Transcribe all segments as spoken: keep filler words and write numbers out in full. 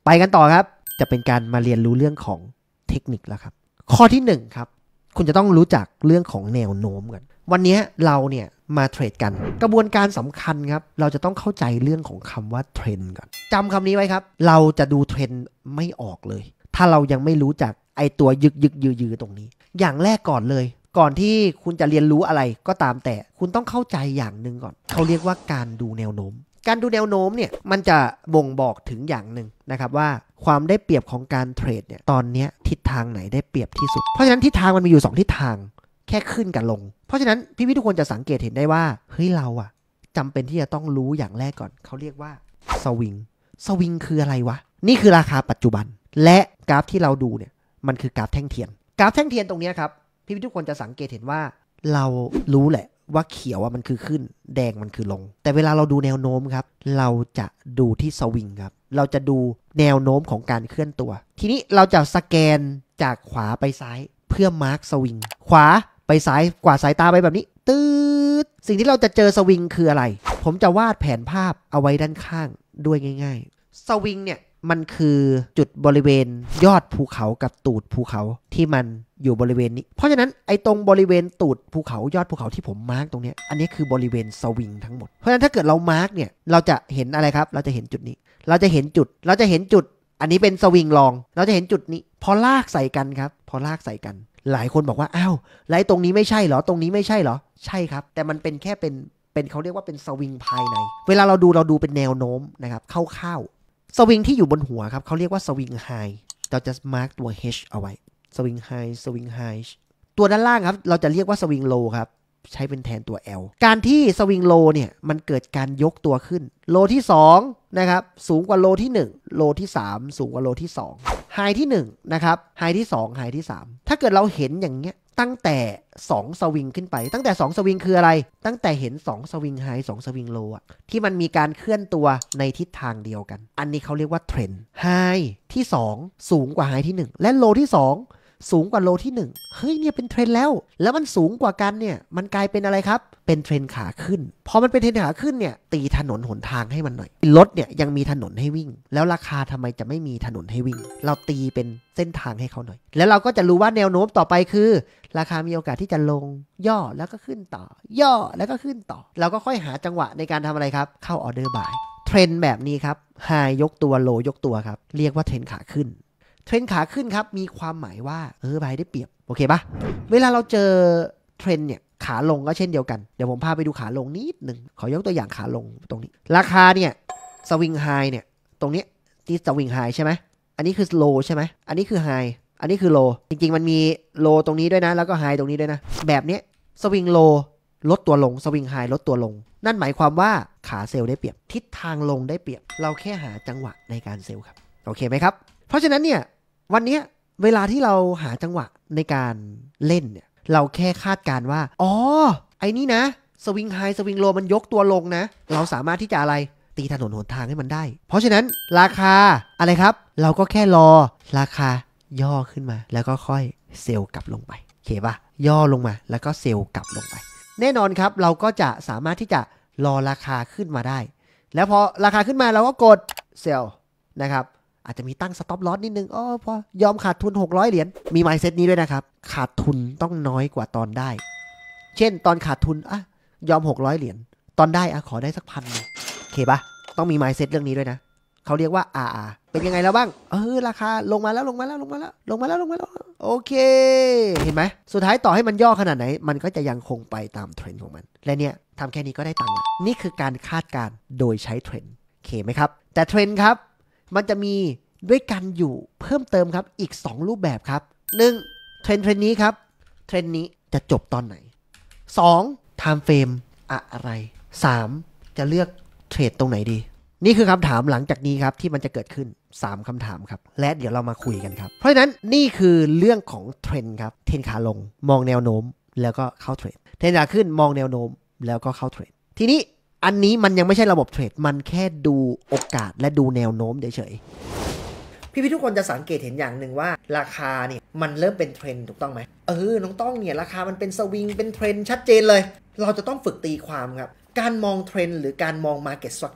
ไปกันต่อครับจะเป็นการมาเรียนรู้เรื่องของเทคนิคแล้วครับข้อที่หนึ่งครับคุณจะต้องรู้จักเรื่องของแนวโน้มกันวันนี้เราเนี่ยมาเทรดกันกระบวนการสำคัญครับเราจะต้องเข้าใจเรื่องของคำว่าเทรนด์ก่อนจำคำนี้ไว้ครับเราจะดูเทรนด์ไม่ออกเลยถ้าเรายังไม่รู้จักไอตัวยึกยึกยือยือตรงนี้อย่างแรกก่อนเลยก่อนที่คุณจะเรียนรู้อะไรก็ตามแต่คุณต้องเข้าใจอย่างหนึ่งก่อนเขาเรียกว่าการดูแนวโน้มการดูแนวโน้มเนี่ยมันจะบ่งบอกถึงอย่างหนึ่งนะครับว่าความได้เปรียบของการเทรดเนี่ยตอนนี้ทิศทางไหนได้เปรียบที่สุดเพราะฉะนั้นทิศทางมันมีอยู่สองทิศทางแค่ขึ้นกับลงเพราะฉะนั้นพี่ๆทุกคนจะสังเกตเห็นได้ว่าเฮ้ยเราอะจำเป็นที่จะต้องรู้อย่างแรกก่อนเขาเรียกว่าสวิงสวิงคืออะไรวะนี่คือราคาปัจจุบันและกราฟที่เราดูเนี่ยมันคือกราฟแท่งเทียนกราฟแท่งเทียนตรงนี้ครับพี่ๆทุกคนจะสังเกตเห็นว่าเรารู้แหละว่าเขียวมันคือขึ้นแดงมันคือลงแต่เวลาเราดูแนวโน้มครับเราจะดูที่สวิงครับเราจะดูแนวโน้มของการเคลื่อนตัวทีนี้เราจะสแกนจากขวาไปซ้ายเพื่อมาร์คสวิงขวาไปซ้ายกวาดสายตาไปแบบนี้ตืดสิ่งที่เราจะเจอสวิงคืออะไรผมจะวาดแผนภาพเอาไว้ด้านข้างด้วยง่ายๆสวิงเนี่ยมันคือจุดบริเวณยอดภูเขากับตูดภูเขาที่มันอยู่บริเวณนี้เพราะฉะนั้นไอ้ตรงบริเวณตูดภูเขายอดภูเขาที่ผมมาร์กตรงนี้อันนี้คือบริเวณสวิงทั้งหมดเพราะฉะนั้นถ้าเกิดเรามาร์กเนี่ยเราจะเห็นอะไรครับเราจะเห็นจุดนี้เราจะเห็นจุดเราจะเห็นจุดอันนี้เป็นสวิงลองเราจะเห็นจุดนี้พอลากใส่กันครับพอลากใส่กันหลายคนบอกว่าอ้าวแล้วตรงนี้ไม่ใช่เหรอตรงนี้ไม่ใช่เหรอใช่ครับแต่มันเป็นแค่เป็นเป็นเขาเรียกว่าเป็นสวิงภายในเวลาเราดูเราดูเป็นแนวโน้มนะครับคร่าวๆสวิงที่อยู่บนหัวครับเขาเรียกว่าสวิงไฮเราจะมาร์กตัว H เอาไว้สวิงไฮสวิงไฮตัวด้านล่างครับเราจะเรียกว่าสวิงโลครับใช้เป็นแทนตัว L การที่สวิงโลเนี่ยมันเกิดการยกตัวขึ้นโลที่สองนะครับสูงกว่าโลที่หนึ่งโลที่สามสูงกว่าโลที่สองไฮที่หนึ่งนะครับไฮที่สองไฮที่สามถ้าเกิดเราเห็นอย่างเงี้ยตั้งแต่สองสวิงขึ้นไปตั้งแต่สองสวิงคืออะไรตั้งแต่เห็นสองสวิงไฮสองสวิงโลอ่ะที่มันมีการเคลื่อนตัวในทิศทางเดียวกันอันนี้เขาเรียกว่าเทรนด์ไฮที่สองสูงกว่าไฮที่หนึ่งและโลที่สองสูงกว่าโลที่หนึ่งเฮ้ยเนี่ยเป็นเทรนด์แล้วแล้วมันสูงกว่ากันเนี่ยมันกลายเป็นอะไรครับเป็นเทรนด์ขาขึ้นพอมันเป็นเทรนด์ขาขึ้นเนี่ยตีถนนหนทางให้มันหน่อยรถเนี่ยยังมีถนนให้วิ่งแล้วราคาทำไมจะไม่มีถนนให้วิ่งเราตีเป็นเส้นทางให้เขาหน่อยแล้วเราก็จะรู้ว่าแนวโน้มต่อไปคือราคามีโอกาสที่จะลงย่อแล้วก็ขึ้นต่อย่อแล้วก็ขึ้นต่อเราก็ค่อยหาจังหวะในการทำอะไรครับเข้าออเดอร์บายเทรนด์แบบนี้ครับไฮยกตัวโลยกตัวครับเรียกว่าเทรนด์ขาขึ้นเทรนด์ขาขึ้นครับมีความหมายว่าเออบายได้เปรียบโอเคปะเวลาเราเจอเทรนด์เนี่ยขาลงก็เช่นเดียวกันเดี๋ยวผมพาไปดูขาลงนิดหนึ่งขอยกตัวอย่างขาลงตรงนี้ราคาเนี่ยสวิงไฮเนี่ยตรงนี้ที่สวิงไฮใช่ไหมอันนี้คือโลใช่ไหมอันนี้คือไฮอันนี้คือโลจริงๆมันมีโลตรงนี้ด้วยนะแล้วก็ไฮตรงนี้ด้วยนะแบบนี้สวิงโลลดตัวลงสวิงไฮลดตัวลงนั่นหมายความว่าขาเซลล์ได้เปรียบทิศทางลงได้เปรียบเราแค่หาจังหวะในการเซลล์ครับโอเคไหมครับเพราะฉะนั้นเนี่ยวันนี้เวลาที่เราหาจังหวะในการเล่นเนี่ยเราแค่คาดการว่าอ๋อไอ้นี่นะสวิงไฮสวิงโลมันยกตัวลงนะเราสามารถที่จะอะไรตีถนนหนทางให้มันได้เพราะฉะนั้นราคาอะไรครับเราก็แค่รอราคาย่อขึ้นมาแล้วก็ค่อยเซลล์กลับลงไปโอเคป่ะย่อลงมาแล้วก็เซลล์กลับลงไปแน่นอนครับเราก็จะสามารถที่จะรอราคาขึ้นมาได้แล้วพอราคาขึ้นมาเราก็กดเซลล์นะครับอาจจะมีตั้งสต็อปลอสนิดนึงอ๋อพอยอมขาดทุนหกร้อยเหรียญมี mindset นี้ด้วยนะครับขาดทุนต้องน้อยกว่าตอนได้เช่นตอนขาดทุนอ่ะยอมหกร้อยเหรียญตอนได้อ่ะขอได้สักพันนึงโอเคป่ะต้องมี mindset เรื่องนี้ด้วยนะเขาเรียกว่า อาร์ อาร์ เป็นยังไงแล้วบ้างเออราคาลงมาแล้วลงมาแล้วลงมาแล้วลงมาแล้วลงมาแล้วโอเคเห็นไหมสุดท้ายต่อให้มันย่อขนาดไหนมันก็จะยังคงไปตามเทรนด์ของมันและเนี่ยทำแค่นี้ก็ได้ตังค์นี่คือการคาดการณ์โดยใช้เทรนด์โอเคไหมครับแต่เทรนด์ครับมันจะมีด้วยกันอยู่เพิ่มเติมครับอีกสองรูปแบบครับหนึ่งเทรนด์เทรนด์นี้ครับเทรนด์นี้จะจบตอนไหนสอง time frame อะไรสามจะเลือกเทรดตรงไหนดีนี่คือคำถามหลังจากนี้ครับที่มันจะเกิดขึ้นสามคำถามครับและเดี๋ยวเรามาคุยกันครับเพราะฉะนั้นนี่คือเรื่องของเทรนด์ครับเทรนด์ขาลงมองแนวโน้มแล้วก็เข้าเทรดเทรนด์ขาขึ้นมองแนวโน้มแล้วก็เข้าเทรดทีนี้อันนี้มันยังไม่ใช่ระบบเทรดมันแค่ดูโอกาสและดูแนวโน้มเฉยๆพี่ๆทุกคนจะสังเกตเห็นอย่างหนึ่งว่าราคาเนี่ยมันเริ่มเป็นเทรนด์ถูกต้องไหมเออน้องต้องเนี่ยราคามันเป็นสวิงเป็นเทรนด์ชัดเจนเลยเราจะต้องฝึกตีความครับการมองเทรนด์หรือการมอง market structure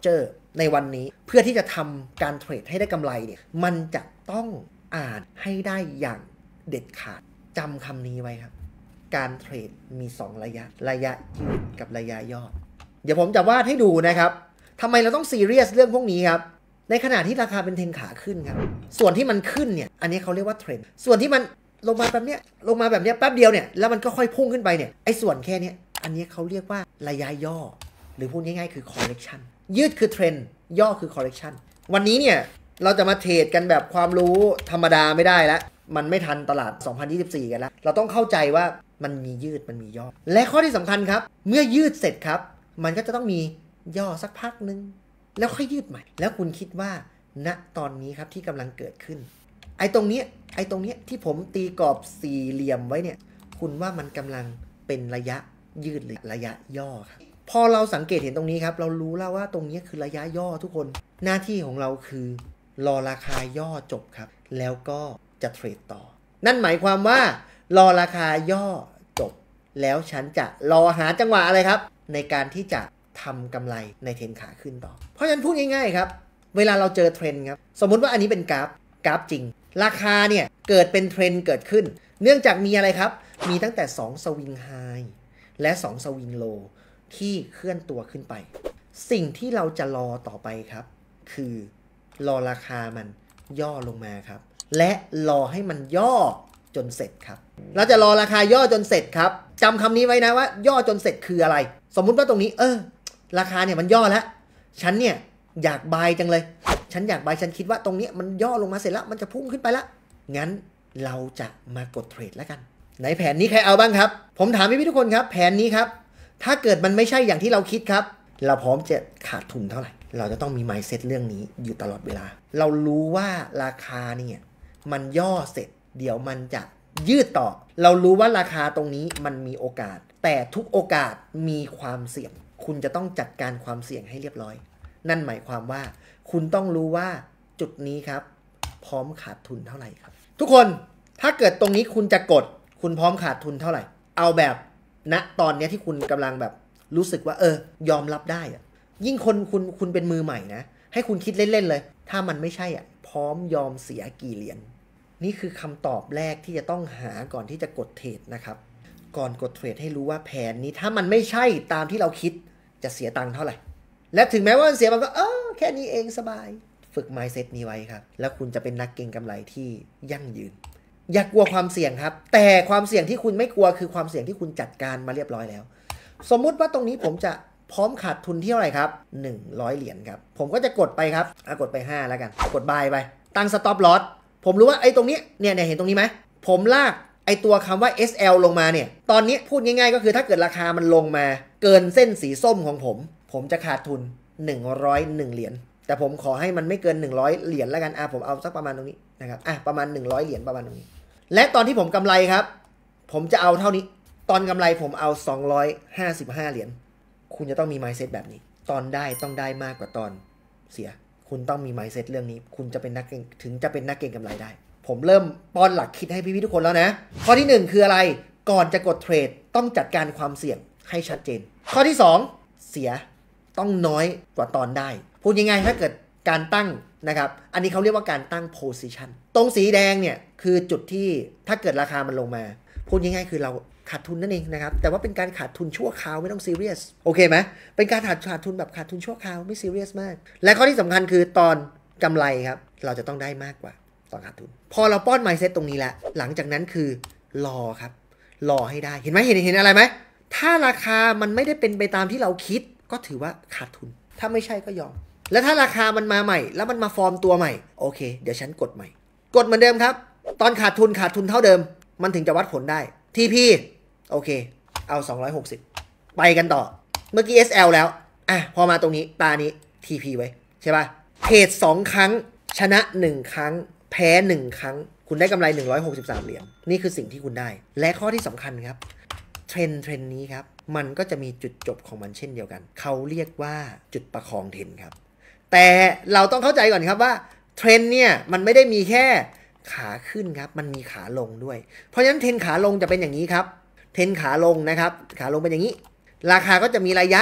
ในวันนี้เพื่อที่จะทำการเทรดให้ได้กำไรเนี่ยมันจะต้องอ่านให้ได้อย่างเด็ดขาดจำคำนี้ไว้ครับการเทรดมีสองระยะระยะยืดกับระยะย่อเดี๋ยวผมจะวาดให้ดูนะครับทำไมเราต้องซีเรียสเรื่องพวกนี้ครับในขณะที่ราคาเป็นเทรนขาขึ้นครับส่วนที่มันขึ้นเนี่ยอันนี้เขาเรียกว่าเทรนส่วนที่มันลงมาแบบเนี้ยลงมาแบบเนี้ยแป๊บเดียวเนี่ยแล้วมันก็ค่อยพุ่งขึ้นไปเนี่ยไอ้ส่วนแค่นี้อันนี้เขาเรียกว่าระยะย่อหรือพูดง่ายๆคือ correction ยืดคือเทรนย่อคือ correction วันนี้เนี่ยเราจะมาเทรดกันแบบความรู้ธรรมดาไม่ได้แล้วมันไม่ทันตลาดสองพันยี่สิบสี่กันแล้วเราต้องเข้าใจว่ามันมียืดมันมีย่อและข้อที่สำคัญครับเมื่อยืดเสร็จครับมันก็จะต้องมีย่อสักพักนึงแล้วค่อยยืดใหม่แล้วคุณคิดว่าณตอนนี้ครับที่กำลังเกิดขึ้นไอ้ตรงนี้ไอ้ตรงนี้ที่ผมตีกรอบสี่เหลี่ยมไว้เนี่ยคุณว่ามันกำลังเป็นระยะยืดหรือระยะย่อครับพอเราสังเกตเห็นตรงนี้ครับเรารู้แล้วว่าตรงนี้คือระยะย่อทุกคนหน้าที่ของเราคือรอราคาย่อจบครับแล้วก็จะเทรดต่อนั่นหมายความว่ารอราคาย่อจบแล้วฉันจะรอหาจังหวะอะไรครับในการที่จะทำกำไรในเทรนขาขึ้นต่อเพราะฉะนั้นพูดง่ายๆครับเวลาเราเจอเทรนครับสมมุติว่าอันนี้เป็นกราฟกราฟจริงราคาเนี่ยเกิดเป็นเทรนเกิดขึ้นเนื่องจากมีอะไรครับมีตั้งแต่สองสวิงไฮและสองสวิงโลที่เคลื่อนตัวขึ้นไปสิ่งที่เราจะรอต่อไปครับคือรอราคามันย่อลงมาครับและรอให้มันย่อจนเสร็จครับเราจะรอราคาย่อจนเสร็จครับจำคำนี้ไว้นะว่าย่อจนเสร็จคืออะไรสมมุติว่าตรงนี้เออราคาเนี่ยมันย่อแล้วฉันเนี่ยอยากบายจังเลยฉันอยากบายฉันคิดว่าตรงนี้มันย่อลงมาเสร็จแล้วมันจะพุ่งขึ้นไปแล้วงั้นเราจะมากดเทรดแล้วกันในแผนนี้ใครเอาบ้างครับผมถามพี่ทุกคนครับแผนนี้ครับถ้าเกิดมันไม่ใช่อย่างที่เราคิดครับเราพร้อมจะขาดทุนเท่าไหร่เราจะต้องมี mindset เรื่องนี้อยู่ตลอดเวลาเรารู้ว่าราคาเนี่ยมันย่อเสร็จเดี๋ยวมันจะยืดต่อเรารู้ว่าราคาตรงนี้มันมีโอกาสแต่ทุกโอกาสมีความเสี่ยงคุณจะต้องจัดการความเสี่ยงให้เรียบร้อยนั่นหมายความว่าคุณต้องรู้ว่าจุดนี้ครับพร้อมขาดทุนเท่าไหร่ครับทุกคนถ้าเกิดตรงนี้คุณจะกดคุณพร้อมขาดทุนเท่าไหร่เอาแบบณตอนนี้ที่คุณกำลังแบบรู้สึกว่าเออยอมรับได้อะยิ่งคนคุณคุณเป็นมือใหม่นะให้คุณคิดเล่นๆเลยถ้ามันไม่ใช่อ่ะพร้อมยอมเสียกี่เหรียญนี่คือคำตอบแรกที่จะต้องหาก่อนที่จะกดเทรดนะครับก่อนกดเทรดให้รู้ว่าแผนนี้ถ้ามันไม่ใช่ตามที่เราคิดจะเสียตังค์เท่าไหร่และถึงแม้ว่าเสียมันก็เออแค่นี้เองสบายฝึก mindset นี้ไว้ครับแล้วคุณจะเป็นนักเก็งกำไรที่ยั่งยืนอย่ากกลัวความเสี่ยงครับแต่ความเสี่ยงที่คุณไม่กลัวคือความเสี่ยงที่คุณจัดการมาเรียบร้อยแล้วสมมุติว่าตรงนี้ผมจะพร้อมขาดทุนที่เท่าไหร่ครับหนึ่งร้อยเหรียญครับผมก็จะกดไปครับอ่ะกดไปห้าแล้วกันกด buy ไปตั้ง stop loss ผมรู้ว่าไอ้ตรงนี้เนี่ยเนี่ยเห็นตรงนี้ไหมผมลากไอ้ตัวคำว่า เอส แอล ลงมาเนี่ยตอนนี้พูดง่ายๆก็คือถ้าเกิดราคามันลงมาเกินเส้นสีส้มของผมผมจะขาดทุนหนึ่งร้อยเอ็ดเหรียญแต่ผมขอให้มันไม่เกินหนึ่งร้อยเหรียญแล้วกันอ่ะผมเอาสักประมาณตรงนี้นะครับอ่ะประมาณหนึ่งร้อยเหรียญประมาณตรงนี้และตอนที่ผมกำไรครับผมจะเอาเท่านี้ตอนกำไรผมเอาสองร้อยห้าสิบห้าเหรียญคุณจะต้องมี mindset แบบนี้ตอนได้ต้องได้มากกว่าตอนเสียคุณต้องมี mindset เรื่องนี้คุณจะเป็นนักเก็งถึงจะเป็นนักเก็งกำไรได้ผมเริ่มป้อนหลักคิดให้พี่ๆทุกคนแล้วนะข้อที่หนึ่งคืออะไรก่อนจะกดเทรดต้องจัดการความเสี่ยงให้ชัดเจนข้อที่สองเสียต้องน้อยกว่าตอนได้พูดยังไงถ้าเกิดการตั้งนะครับอันนี้เขาเรียกว่าการตั้ง position ตรงสีแดงเนี่ยคือจุดที่ถ้าเกิดราคามันลงมาพูดง่ายๆคือเราขาดทุนนั่นเองนะครับแต่ว่าเป็นการขาดทุนชั่วคราวไม่ต้องซีเรียสโอเคไหมเป็นการขาดขาดทุนแบบขาดทุนชั่วคราวไม่ซีเรียสมากและข้อที่สำคัญคือตอนกำไรครับเราจะต้องได้มากกว่าตอนขาดทุนพอเราป้อน mindset ตรงนี้แล้วหลังจากนั้นคือรอครับรอให้ได้เห็นไหมเห็นเห็นอะไรไหมถ้าราคามันไม่ได้เป็นไปตามที่เราคิดก็ถือว่าขาดทุนถ้าไม่ใช่ก็ยอมแล้วถ้าราคามันมาใหม่แล้วมันมาฟอร์มตัวใหม่โอเคเดี๋ยวฉันกดใหม่กดเหมือนเดิมครับตอนขาดทุนขาดทุนเท่าเดิมมันถึงจะวัดผลได้ ที พี โอเคเอาสองร้อยหกสิบไปกันต่อเมื่อกี้ เอส แอล แล้วอ่ะพอมาตรงนี้ตานี้ ที พี ไว้ใช่ป่ะเทรดสองครั้งชนะหนึ่งครั้งแพ้หนึ่งครั้งคุณได้กำไรหนึ่งร้อยหกสิบสามเหรียญนี่คือสิ่งที่คุณได้และข้อที่สำคัญครับเทรนเทรนนี้ครับมันก็จะมีจุดจบของมันเช่นเดียวกันเขาเรียกว่าจุดประคองเทรนครับแต่เราต้องเข้าใจก่อนครับว่าเทรนเนี่ยมันไม่ได้มีแค่ขาขึ้นครับมันมีขาลงด้วยเพราะฉะนั้นเทรนขาลงจะเป็นอย่างนี้ครับเทรนขาลงนะครับขาลงเป็นอย่างนี้ราคาก็จะมีระยะ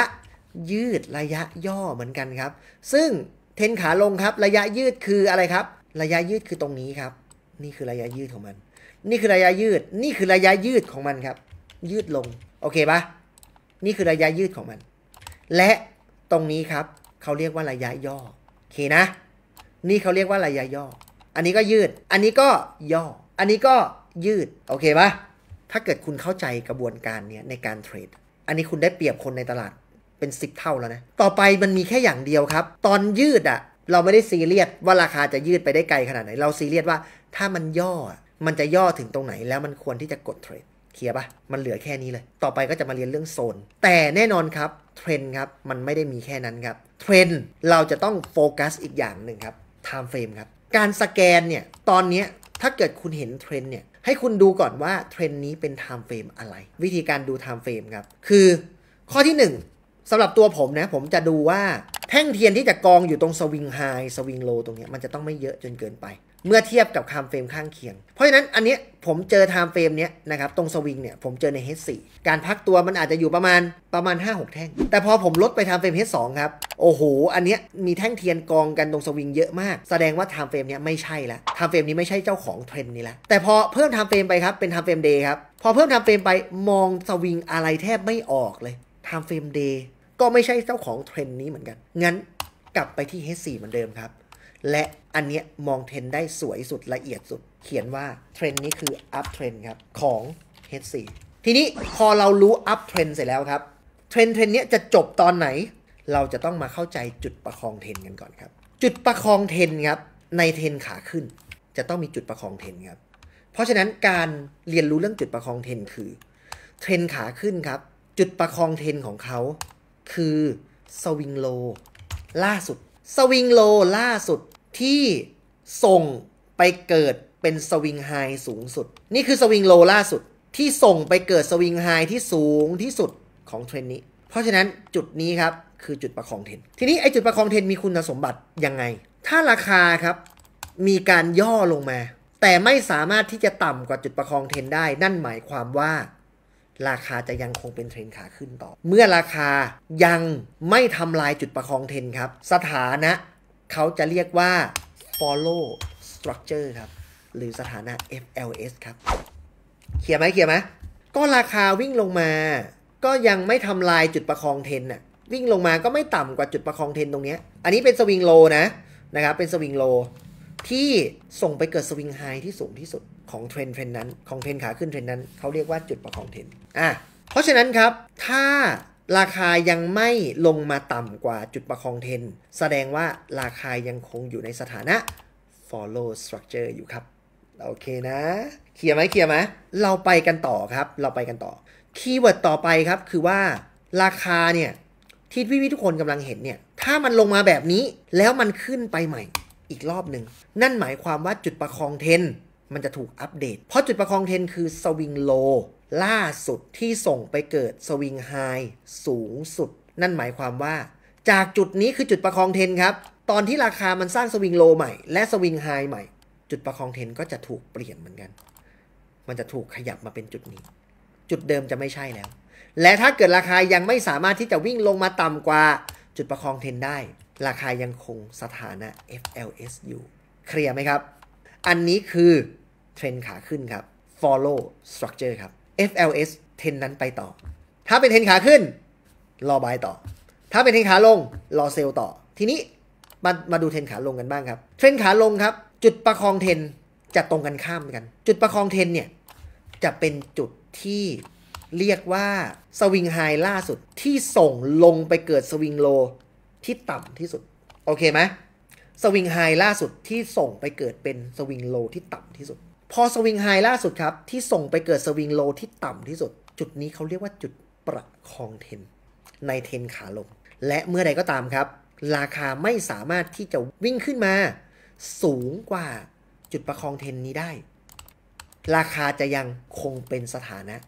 ยืดระยะย่อเหมือนกันครับซึ่งเทรนขาลงครับระยะยืดคืออะไรครับระยะยืดคือตรงนี้ครับนี่คือระยะยืดของมันนี่คือระยะยืดนี่คือระยะยืดของมันครับยืดลงโอเคปะนี่คือระยะยืดของมันและตรงนี้ครับเขาเรียกว่าระยะย่อโอเคนะนี่เขาเรียกว่าระยะย่ออันนี้ก็ยืดอันนี้ก็ย่ออันนี้ก็ยืดโอเคปะถ้าเกิดคุณเข้าใจกระบวนการนี้ในการเทรดอันนี้คุณได้เปรียบคนในตลาดเป็นสิบเท่าแล้วนะต่อไปมันมีแค่อย่างเดียวครับตอนยืดอะเราไม่ได้ซีเรียสว่าราคาจะยืดไปได้ไกลขนาดไหนเราซีเรียสว่าถ้ามันย่อมันจะย่อถึงตรงไหนแล้วมันควรที่จะกดเทรดเคลียร์ปะมันเหลือแค่นี้เลยต่อไปก็จะมาเรียนเรื่องโซนแต่แน่นอนครับเทรนด์ครับมันไม่ได้มีแค่นั้นครับเทรนด์เราจะต้องโฟกัสอีกอย่างหนึ่งครับไทม์เฟรมครับการสแกนเนี่ยตอนนี้ถ้าเกิดคุณเห็นเทรนด์เนี่ยให้คุณดูก่อนว่าเทรนด์นี้เป็นไทม์เฟรมอะไรวิธีการดูไทม์เฟรมครับคือข้อที่หนึ่งสำหรับตัวผมนะผมจะดูว่าแท่งเทียนที่จะกองอยู่ตรงสวิงไฮสวิงโลตรงนี้มันจะต้องไม่เยอะจนเกินไปเมื่อเทียบกับไทม์เฟรมข้างเคียงเพราะฉะนั้นอันนี้ผมเจอไทม์เฟรมเนี้ยนะครับตรงสวิงเนี่ยผมเจอใน เอช โฟร์ การพักตัวมันอาจจะอยู่ประมาณประมาณ ห้าหก แท่งแต่พอผมลดไปไทม์เฟรม เอช ทู ครับโอ้โหอันเนี้ยมีแท่งเทียนกองกันตรงสวิงเยอะมากแสดงว่าไทม์เฟรมเนี้ยไม่ใช่ละไทม์เฟรมนี้ไม่ใช่เจ้าของเทรนด์นี้ละแต่พอเพิ่มไทม์เฟรมไปครับเป็นไทม์เฟรมเดย์ครับพอเพิ่มไทม์เฟรมไปมองสวิงอะไรแทบไม่ออกเลยไทม์เฟรมเดย์ก็ไม่ใช่เจ้าของเทรนด์นี้เหมือนกันงั้นกลับไปที่ เอช โฟร์ เหมือนเดิมครับและอันเนี้ยมองเทรนได้สวยสุดละเอียดสุดเขียนว่าเทรนนี้คือ up trend ครับของ เอช โฟร์ ทีนี้พอเรารู้ up trend เสร็จแล้วครับเทรนเทรนนี้จะจบตอนไหนเราจะต้องมาเข้าใจจุดประคองเทรนกันก่อนครับจุดประคองเทรนครับในเทรนขาขึ้นจะต้องมีจุดประคองเทรนครับเพราะฉะนั้นการเรียนรู้เรื่องจุดประคองเทรนคือเทรนขาขึ้นครับจุดประคองเทรนของเขาคือสวิงโลล่าสุดสวิงโลล่าสุดที่ส่งไปเกิดเป็นสวิงไฮสูงสุดนี่คือสวิงโลล่าสุดที่ส่งไปเกิดสวิงไฮที่สูงที่สุดของเทรนนี้เพราะฉะนั้นจุดนี้ครับคือจุดประคองเทรนทีนี้ไอจุดประคองเทรนมีคุณสมบัติยังไงถ้าราคาครับมีการย่อลงมาแต่ไม่สามารถที่จะต่ำกว่าจุดประคองเทรนได้นั่นหมายความว่าราคาจะยังคงเป็นเทรนขาขึ้นต่อเมื่อราคายังไม่ทำลายจุดประคองเทรนครับสถานะเขาจะเรียกว่า follow structure ครับหรือสถานะ เอฟ แอล เอส ครับเคลียร์ไหมเคลียร์ไหมก็ราคาวิ่งลงมาก็ยังไม่ทำลายจุดประคองเทรนน่ะวิ่งลงมาก็ไม่ต่ำกว่าจุดประคองเทรนตรงนี้อันนี้เป็นสวิงโลนะนะครับเป็นสวิงโลที่ส่งไปเกิดสวิงไฮที่สูงที่สุดของเทรนเทรนนั้นของเทรนขาขึ้นเทรนนั้นเขาเรียกว่าจุดประคองเทรนอ่ะเพราะฉะนั้นครับถ้าราคายังไม่ลงมาต่ำกว่าจุดประคองเทรนแสดงว่าราคายังคงอยู่ในสถานะ follow structure อยู่ครับโอเคนะเคลียร์ไหมเคลียร์ไหมเราไปกันต่อครับเราไปกันต่อคีย์เวิร์ดต่อไปครับคือว่าราคาเนี่ยที่พี่ๆทุกคนกำลังเห็นเนี่ยถ้ามันลงมาแบบนี้แล้วมันขึ้นไปใหม่อีกรอบหนึ่งนั่นหมายความว่าจุดประคองเทรนมันจะถูกอัปเดตเพราะจุดประคองเทรนคือสวิงโลล่าสุดที่ส่งไปเกิดสวิงไฮสูงสุดนั่นหมายความว่าจากจุดนี้คือจุดประคองเทรนครับตอนที่ราคามันสร้างสวิงโลใหม่และสวิงไฮใหม่จุดประคองเทรนก็จะถูกเปลี่ยนเหมือนกันมันจะถูกขยับมาเป็นจุดนี้จุดเดิมจะไม่ใช่แล้วและถ้าเกิดราคายังไม่สามารถที่จะวิ่งลงมาต่ำกว่าจุดประคองเทรนได้ราคายังคงสถานะ เอฟ แอล เอส อยู่เคลียร์ไหมครับอันนี้คือเทรนขาขึ้นครับ follow structure ครับ เอฟ แอล เอส เทรนนั้นไปต่อถ้าเป็นเทรนขาขึ้นรอบายต่อถ้าเป็นเทรนขาลงรอเซลล์ต่อทีนี้มามาดูเทรนขาลงกันบ้างครับเทรนขาลงครับจุดประคองเทรนจะตรงกันข้ามกันจุดประคองเทรนเนี่ยจะเป็นจุดที่เรียกว่าสวิงไฮล่าสุดที่ส่งลงไปเกิดสวิงโลที่ต่ำที่สุดโอเคไหมสวิงไฮล่าสุดที่ส่งไปเกิดเป็นสวิงโลที่ต่ำที่สุดพอสวิงไฮล่าสุดครับที่ส่งไปเกิดสวิงโลที่ต่ำที่สุดจุดนี้เขาเรียกว่าจุดประคองเทรนในเทรนขาลงและเมื่อใดก็ตามครับราคาไม่สามารถที่จะวิ่งขึ้นมาสูงกว่าจุดประคองเทรนนี้ได้ราคาจะยังคงเป็นสถานะ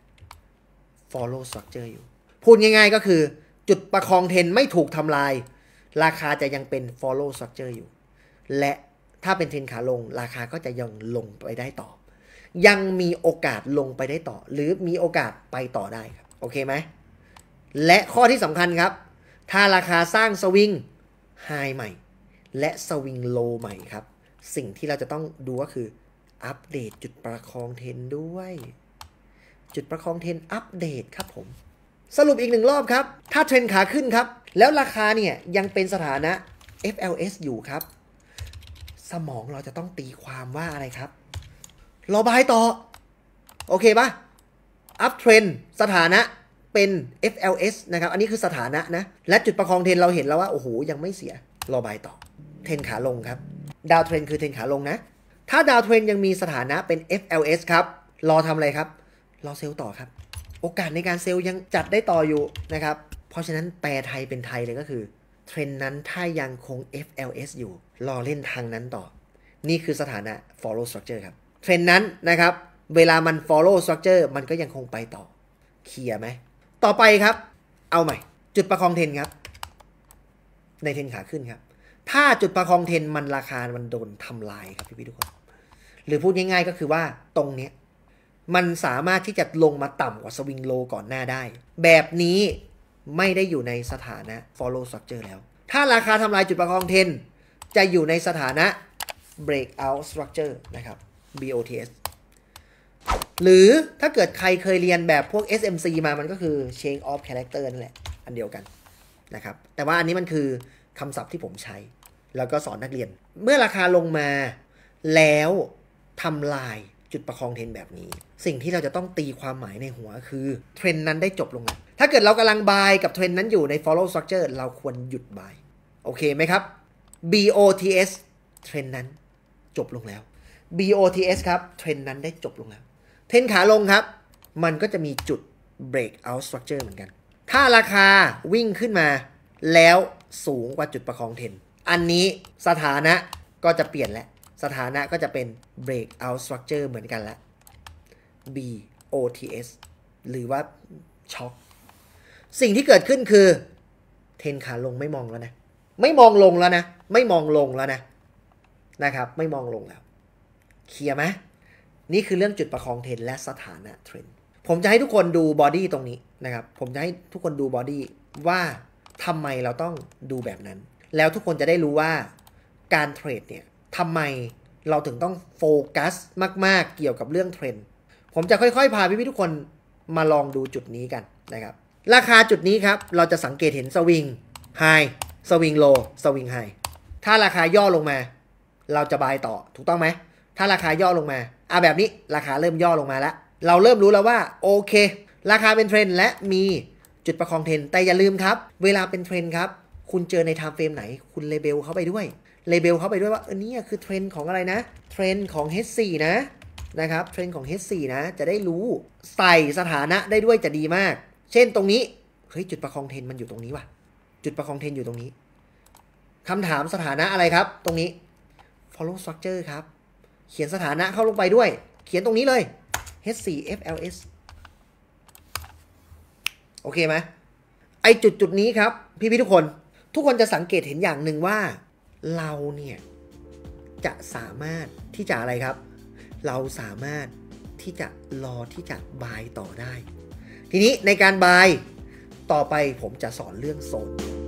follow structure อยู่พูดง่ายๆก็คือจุดประคองเทรนไม่ถูกทำลายราคาจะยังเป็น follow structure อยู่และถ้าเป็นเทรนขาลงราคาก็จะยังลงไปได้ต่อยังมีโอกาสลงไปได้ต่อหรือมีโอกาสไปต่อได้ครับโอเคไหมและข้อที่สำคัญครับถ้าราคาสร้างสวิงไฮใหม่และสวิงโลใหม่ครับสิ่งที่เราจะต้องดูก็คืออัปเดตจุดประคองเทรนด้วยจุดประคองเทรนอัปเดตครับผมสรุปอีกหนึ่งรอบครับถ้าเทรนขาขึ้นครับแล้วราคาเนี่ยยังเป็นสถานะ เอฟ แอล เอส อยู่ครับสมองเราจะต้องตีความว่าอะไรครับรอบายต่อโอเคปะอัพเทรนสถานะเป็น เอฟ แอล เอส นะครับอันนี้คือสถานะนะและจุดประคองเทรนเราเห็นแล้วว่าโอ้โหยังไม่เสียรอบายต่อเทรนขาลงครับดาวเทรนคือเทรนขาลงนะถ้าดาวเทรนยังมีสถานะเป็น เอฟ แอล เอส ครับรอทำอะไรครับรอเซลล์ต่อครับโอกาสในการเซลล์ยังจัดได้ต่ออยู่นะครับเพราะฉะนั้นแปลไทยเป็นไทยเลยก็คือเทรนนั้นถ้ายังคง เอฟ แอล เอส อยู่รอเล่นทางนั้นต่อนี่คือสถานะ follow structure ครับเทรนนั้นนะครับเวลามัน follow structure มันก็ยังคงไปต่อเคลียร์ไหมต่อไปครับเอาใหม่จุดประคองเทรนครับในเทรนขาขึ้นครับถ้าจุดประคองเทรนมันราคามันโดนทำลายครับพี่ๆทุกคนหรือพูดง่ายๆก็คือว่าตรงเนี้ยมันสามารถที่จะลงมาต่ำกว่าสวิงโลก่อนหน้าได้แบบนี้ไม่ได้อยู่ในสถานะ follow structure แล้วถ้าราคาทำลายจุดประคองเทรนจะอยู่ในสถานะ breakout structure นะครับ บี โอ ที เอส หรือถ้าเกิดใครเคยเรียนแบบพวก เอส เอ็ม ซี มามันก็คือ change of character นั่นแหละอันเดียวกันนะครับแต่ว่าอันนี้มันคือคำศัพท์ที่ผมใช้แล้วก็สอนนักเรียนเมื่อราคาลงมาแล้วทำลายจุดประคองเทรนแบบนี้สิ่งที่เราจะต้องตีความหมายในหัวคือเทรนนั้นได้จบลงแล้วถ้าเกิดเรากำลังบายกับเทรนนั้นอยู่ใน follow structure เราควรหยุดบายโอเคไหมครับ บี โอ ที เอส เทรนนั้นจบลงแล้ว บี โอ ที เอส ครับเทรนนั้นได้จบลงแล้วเทรนขาลงครับมันก็จะมีจุด breakout structure เหมือนกันถ้าราคาวิ่งขึ้นมาแล้วสูงกว่าจุดประคองเทรนอันนี้สถานะก็จะเปลี่ยนแล้วสถานะก็จะเป็น breakout structure เหมือนกันแล้ว บี โอ ที เอส หรือว่าช็อคสิ่งที่เกิดขึ้นคือเทรนขาลงไม่มองแล้วนะไม่มองลงแล้วนะไม่มองลงแล้วนะนะครับไม่มองลงแล้วเคลียร์ไหมนี่คือเรื่องจุดประคองเทรนและสถานะเทรนผมจะให้ทุกคนดูบอดี้ตรงนี้นะครับผมจะให้ทุกคนดูบอดี้ว่าทำไมเราต้องดูแบบนั้นแล้วทุกคนจะได้รู้ว่าการเทรดเนี่ยทำไมเราถึงต้องโฟกัสมากๆเกี่ยวกับเรื่องเทรนผมจะค่อยๆพาพี่ๆทุกคนมาลองดูจุดนี้กันนะครับราคาจุดนี้ครับเราจะสังเกตเห็นสวิงไฮสวิงโลสวิงไฮถ้าราคาย่อลงมาเราจะบายต่อถูกต้องไหมถ้าราคาย่อลงมาอ่ะแบบนี้ราคาเริ่มย่อลงมาแล้วเราเริ่มรู้แล้วว่าโอเคราคาเป็นเทรนและมีจุดประคองเทรนแต่อย่าลืมครับเวลาเป็นเทรนครับคุณเจอในไทม์เฟรมไหนคุณเลเบลเข้าไปด้วยเลเบลเข้าไปด้วยว่าเออนี่คือเทรนของอะไรนะเทรนของ เอช โฟร์ นะนะครับเทรนของ เอช โฟร์ นะจะได้รู้ใส่สถานะได้ด้วยจะดีมากเช่นตรงนี้เฮ้ยจุดประคองเทรนมันอยู่ตรงนี้ว่ะจุดประคองเทรนอยู่ตรงนี้คำถามสถานะอะไรครับตรงนี้ follow structure ครับเขียนสถานะเข้าลงไปด้วยเขียนตรงนี้เลย เอช โฟร์ เอฟ แอล เอส โอเคไหมไอจุดจุดนี้ครับพี่ๆทุกคนทุกคนจะสังเกตเห็นอย่างหนึ่งว่าเราเนี่ยจะสามารถที่จะอะไรครับเราสามารถที่จะรอที่จะบายต่อได้ทีนี้ในการบายต่อไปผมจะสอนเรื่องโซน